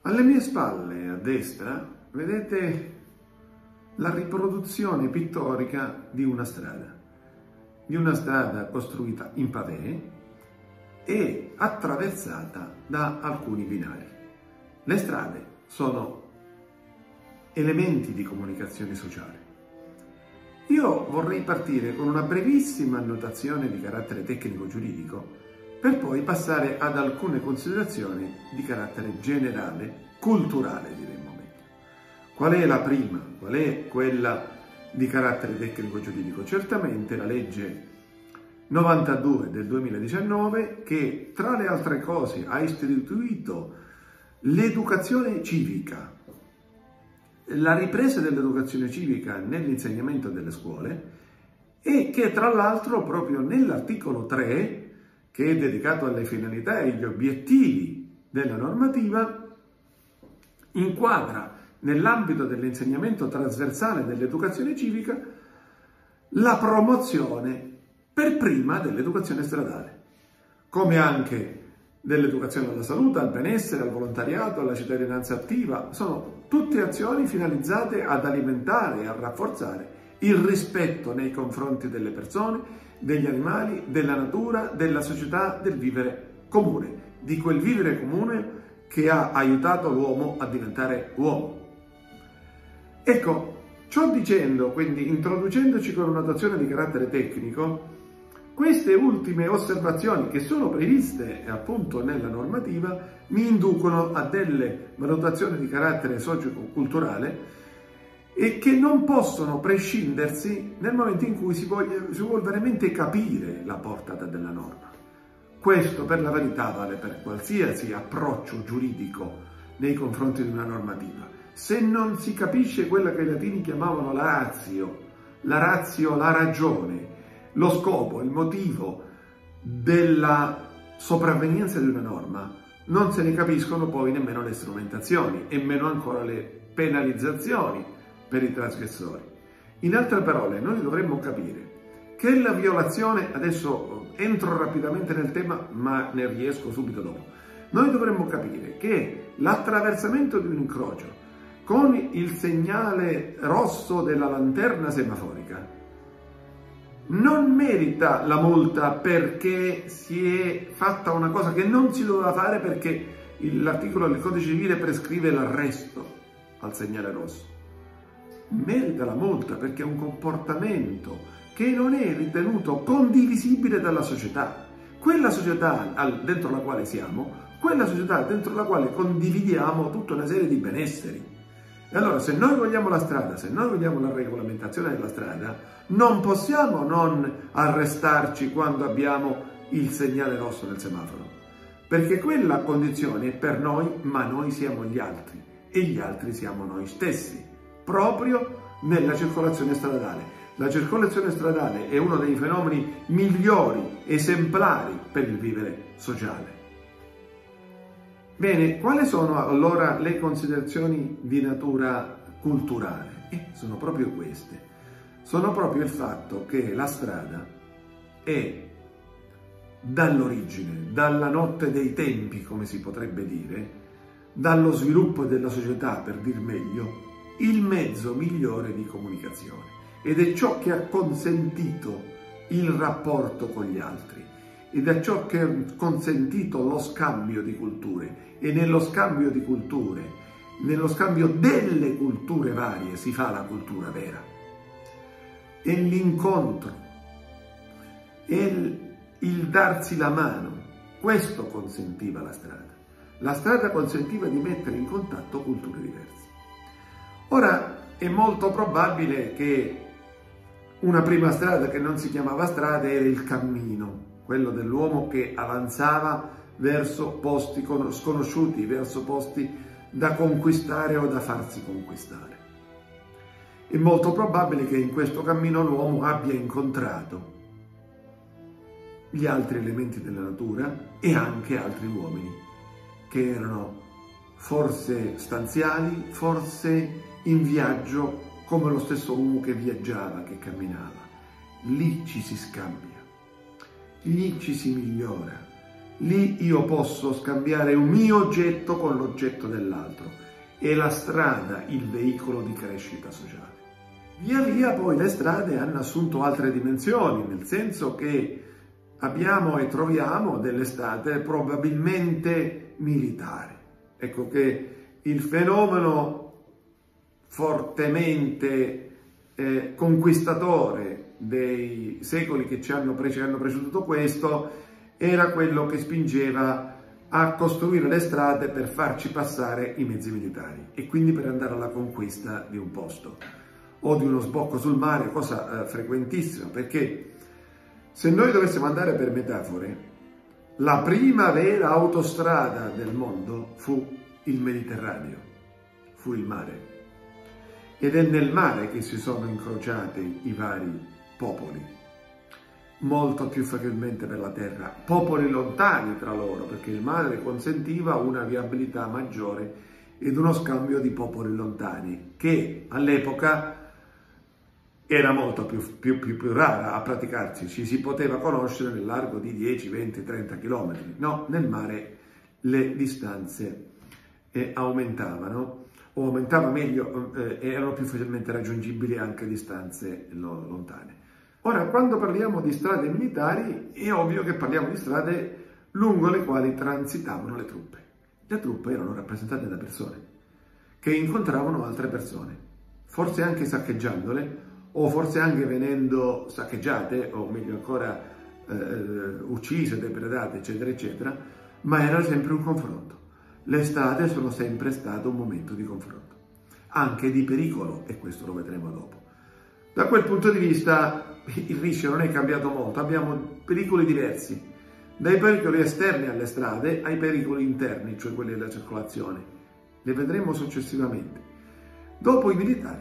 Alle mie spalle, a destra, vedete la riproduzione pittorica di una strada costruita in pavè e attraversata da alcuni binari. Le strade sono elementi di comunicazione sociale. Io vorrei partire con una brevissima annotazione di carattere tecnico-giuridico per poi passare ad alcune considerazioni di carattere generale, culturale diremmo meglio. Qual è la prima? Qual è quella di carattere tecnico-giuridico? Certamente la legge 92 del 2019 che tra le altre cose ha istituito l'educazione civica, la ripresa dell'educazione civica nell'insegnamento delle scuole e che tra l'altro proprio nell'articolo 3, che è dedicato alle finalità e agli obiettivi della normativa, inquadra nell'ambito dell'insegnamento trasversale dell'educazione civica la promozione per prima dell'educazione stradale, come anche dell'educazione alla salute, al benessere, al volontariato, alla cittadinanza attiva. Sono tutte azioni finalizzate ad alimentare e a rafforzare il rispetto nei confronti delle persone, degli animali, della natura, della società, del vivere comune, di quel vivere comune che ha aiutato l'uomo a diventare uomo. Ecco, ciò dicendo, quindi introducendoci con una notazione di carattere tecnico, queste ultime osservazioni che sono previste appunto nella normativa mi inducono a delle valutazioni di carattere socio-culturale e che non possono prescindersi nel momento in cui si vuole veramente capire la portata della norma. Questo per la verità vale per qualsiasi approccio giuridico nei confronti di una normativa. Se non si capisce quella che i latini chiamavano la ratio, la ragione, lo scopo, il motivo della sopravvenienza di una norma, non se ne capiscono poi nemmeno le strumentazioni e meno ancora le penalizzazioni per i trasgressori. In altre parole, noi dovremmo capire che la violazione, adesso entro rapidamente nel tema ma ne riesco subito dopo, noi dovremmo capire che l'attraversamento di un incrocio con il segnale rosso della lanterna semaforica non merita la multa perché si è fatta una cosa che non si doveva fare perché l'articolo del codice civile prescrive l'arresto al segnale rosso. Merita la multa perché è un comportamento che non è ritenuto condivisibile dalla società. Quella società dentro la quale siamo, quella società dentro la quale condividiamo tutta una serie di benesseri. E allora se noi vogliamo la strada, se noi vogliamo la regolamentazione della strada, non possiamo non arrestarci quando abbiamo il segnale rosso nel semaforo, perché quella condizione è per noi, ma noi siamo gli altri e gli altri siamo noi stessi, proprio nella circolazione stradale. La circolazione stradale è uno dei fenomeni migliori, esemplari per il vivere sociale. Bene, quali sono allora le considerazioni di natura culturale? Sono proprio queste. Sono proprio il fatto che la strada è dall'origine, dalla notte dei tempi, come si potrebbe dire, dallo sviluppo della società, per dir meglio, il mezzo migliore di comunicazione ed è ciò che ha consentito il rapporto con gli altri ed è ciò che ha consentito lo scambio di culture e nello scambio di culture, nello scambio delle culture varie si fa la cultura vera. E l'incontro, e il darsi la mano, questo consentiva la strada. La strada consentiva di mettere in contatto culture diverse. Ora è molto probabile che una prima strada che non si chiamava strada era il cammino, quello dell'uomo che avanzava verso posti sconosciuti, verso posti da conquistare o da farsi conquistare. È molto probabile che in questo cammino l'uomo abbia incontrato gli altri elementi della natura e anche altri uomini che erano forse stanziali, forse in viaggio come lo stesso uomo che viaggiava, che camminava. Lì ci si scambia, lì ci si migliora, Lì io posso scambiare un mio oggetto con l'oggetto dell'altro. È la strada il veicolo di crescita sociale. Via via poi le strade hanno assunto altre dimensioni, nel senso che abbiamo e troviamo delle strade probabilmente militari. Ecco che il fenomeno fortemente conquistatore dei secoli che hanno preceduto questo era quello che spingeva a costruire le strade per farci passare i mezzi militari e quindi per andare alla conquista di un posto o di uno sbocco sul mare, cosa frequentissima, perché se noi dovessimo andare per metafore, la prima vera autostrada del mondo fu il Mediterraneo, fu il mare. Ed è nel mare che si sono incrociati i vari popoli, molto più facilmente per la terra, popoli lontani tra loro, perché il mare consentiva una viabilità maggiore ed uno scambio di popoli lontani, che all'epoca era molto più rara a praticarsi, ci si poteva conoscere nel largo di 10, 20, 30 km. No, nel mare le distanze aumentavano, o aumentava meglio, erano più facilmente raggiungibili anche a distanze lontane. Ora, quando parliamo di strade militari, è ovvio che parliamo di strade lungo le quali transitavano le truppe. Le truppe erano rappresentate da persone che incontravano altre persone, forse anche saccheggiandole, o forse anche venendo saccheggiate, o meglio ancora uccise, depredate, eccetera, eccetera, ma era sempre un confronto. Le strade sono sempre stato un momento di confronto, anche di pericolo, e questo lo vedremo dopo. Da quel punto di vista il rischio non è cambiato molto, abbiamo pericoli diversi, dai pericoli esterni alle strade ai pericoli interni, cioè quelli della circolazione. Le vedremo successivamente. Dopo i militari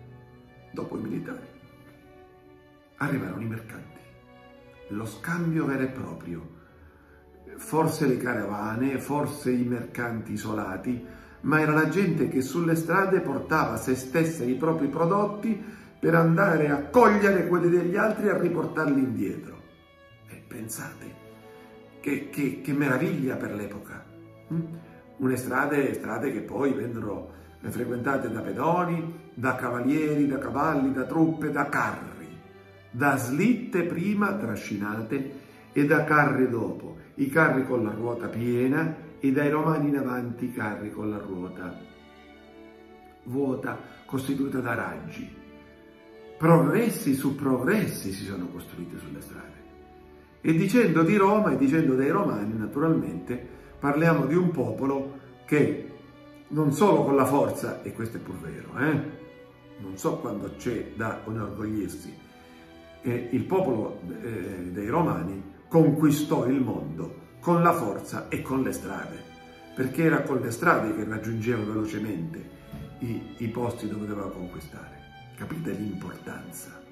arrivarono i mercanti, lo scambio vero e proprio, forse le carovane, forse i mercanti isolati, ma era la gente che sulle strade portava se stessa e i propri prodotti per andare a cogliere quelli degli altri e a riportarli indietro. E pensate, che meraviglia per l'epoca. Une strade che poi vennero frequentate da pedoni, da cavalieri, da cavalli, da truppe, da carri, da slitte prima trascinate e da carri dopo, i carri con la ruota piena e dai romani in avanti i carri con la ruota vuota, costituita da raggi. Progressi su progressi si sono costruiti sulle strade. E dicendo di Roma e dicendo dei romani, naturalmente, parliamo di un popolo che non solo con la forza, e questo è pur vero, non so quando c'è da inorgoglirsi, il popolo dei Romani conquistò il mondo con la forza e con le strade, perché era con le strade che raggiungeva velocemente i posti dove doveva conquistare. Capite l'importanza?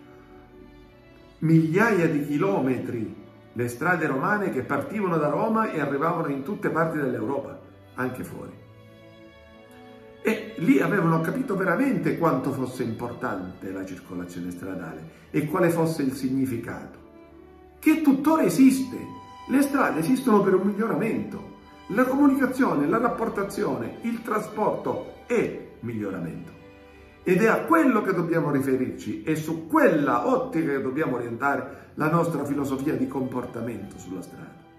Migliaia di chilometri le strade romane che partivano da Roma e arrivavano in tutte parti dell'Europa, anche fuori. E lì avevano capito veramente quanto fosse importante la circolazione stradale e quale fosse il significato, che tuttora esiste. Le strade esistono per un miglioramento. La comunicazione, la rapportazione, il trasporto è miglioramento. Ed è a quello che dobbiamo riferirci, è su quella ottica che dobbiamo orientare la nostra filosofia di comportamento sulla strada.